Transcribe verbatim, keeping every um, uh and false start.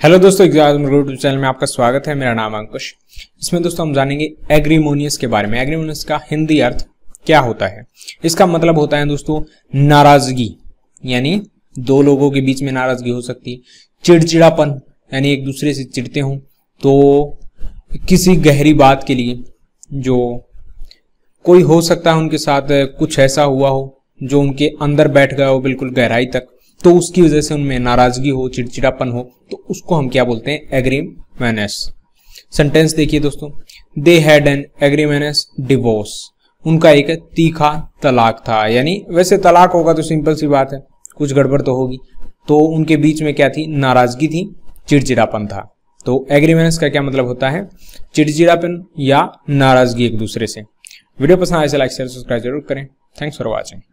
Hello दोस्तों, exam YouTube channel में आपका स्वागत है। मेरा नाम अंकुश। इसमें दोस्तों हम जानेंगे एग्रीमोनियस के बारे में। एग्रीमोनियस का हिंदी अर्थ क्या होता है। इसका मतलब होता है दोस्तों नाराजगी, यानी दो लोगों के बीच में नाराजगी हो सकती है। चिड़चिड़ापन, यानी एक दूसरे से चिढ़ते हों, तो किसी गहरी बात के लिए जो कोई हो सकता है उनके साथ कुछ ऐसा हुआ हो जो उनके अंदर बैठ गया हो बिल्कुल गहराई तक, तो उसकी वजह से उनमें नाराजगी हो, चिड़चिड़ापन हो, तो उसको हम क्या बोलते हैं, एग्रीमेनियस। सेंटेंस देखिए दोस्तों, they had an acrimonious divorce. उनका एक तीखा तलाक था। यानी वैसे तलाक होगा तो सिंपल सी बात है, कुछ गड़बड़ तो होगी, तो उनके बीच में क्या थी, नाराजगी थी, चिड़चिड़ापन था। तो एग्रीमेनियस का क्या मतलब होता है, चिड़चिड़ापन या नाराजगी एक दूसरे से। वीडियो पसंद आए तो लाइक शेयर सब्सक्राइब जरूर करें। Thanks for watching.